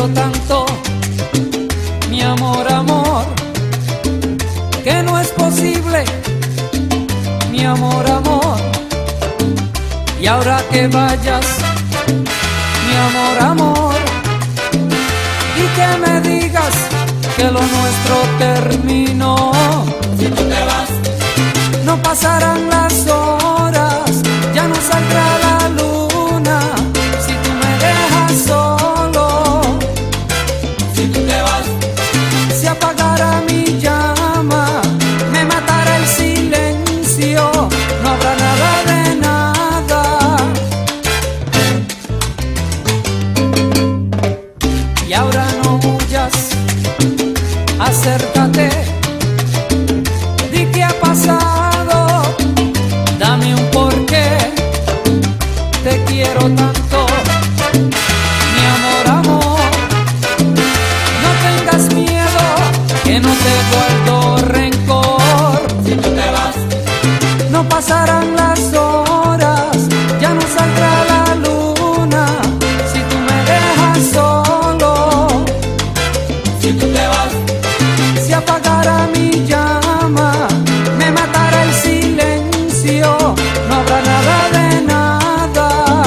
quiero tanto, mi amor, amor, que no es posible, mi amor, amor. Y ahora que vayas, mi amor, amor, y que me digas que lo nuestro terminó. Si tú te vas, no pasarán las horas, ya no saldrá la luna si tú me dejas solo. si tú te vas, Se apagará mi llama, me matará el silencio, no habrá nada de nada. Y ahora no huyas, acércate, di qué ha pasado, dame un porqué, te quiero tanto, mi amor, amor. No tengas miedo, que no te guardo rencor. si tú te vas, No pasarán las horas, ya no saldrá la luna si tú me dejas solo. si tú te vas, Se apagará mi llama, me matará el silencio, no habrá nada de nada.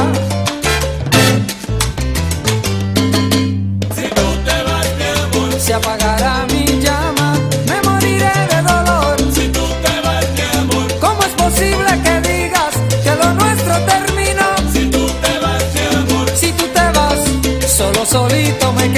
si tú te vas, mi amor, Se apagará mi llama, me moriré de dolor. si tú te vas, mi amor, ¿Cómo es posible que digas que lo nuestro terminó? si tú te vas, mi amor, Si tú te vas, solo solito me